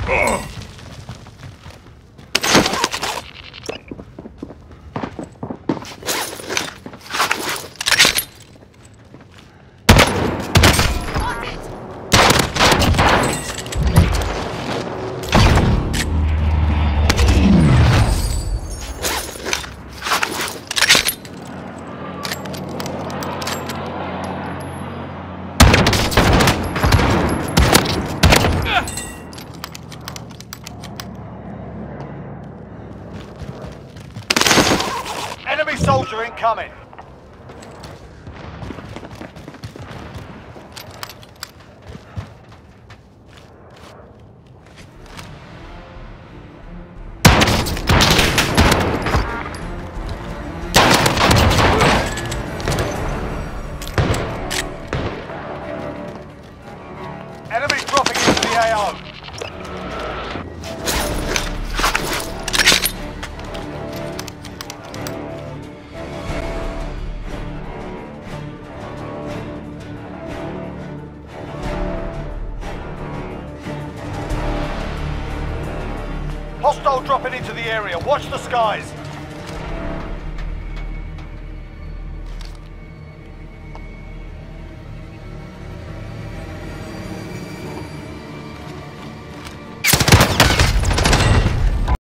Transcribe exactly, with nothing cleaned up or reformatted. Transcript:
Enemy soldier incoming. Enemies dropping into the A O. Hostile dropping into the area. Watch the skies.